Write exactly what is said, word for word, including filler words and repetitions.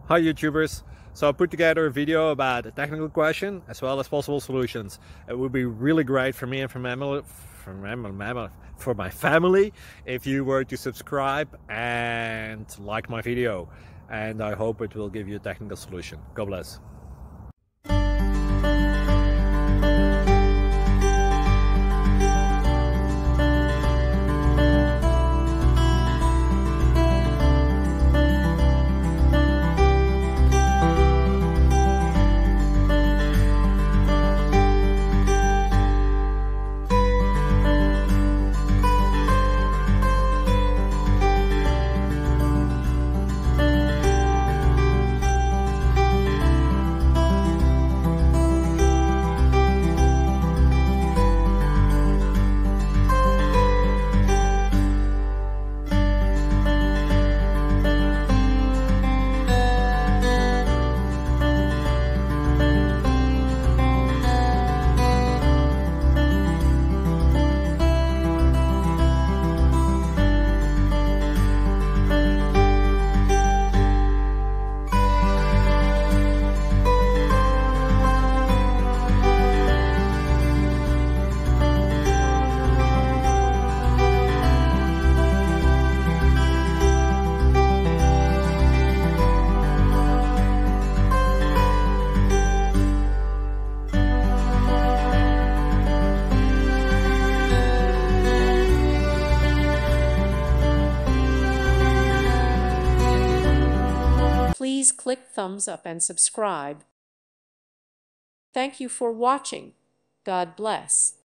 Hi YouTubers! So I put together a video about a technical question as well as possible solutions. It would be really great for me and for, mammal, for, mammal, for my family if you were to subscribe and like my video. And I hope it will give you a technical solution. God bless. Please click thumbs up and subscribe. Thank you for watching. God bless.